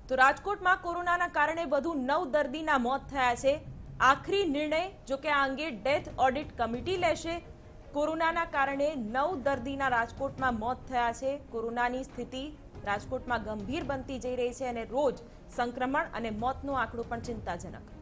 તો રાજકોટમાં કોરોનાના કારણે વધુ 9 દર્દીના મોત થયા છે। આખરી નિર્ણય જો કે આ અંગે ડેથ ઓડિટ કમિટી લેશે। કોરોનાના કારણે 9 દર્દીના રાજકોટમાં મોત થયા છે। કોરોનાની સ્થિતિ રાજકોટમાં ગંભીર બનતી જઈ રહી છે અને રોજ સંક્રમણ અને મોતનો આંકડો પણ ચિંતાજનક।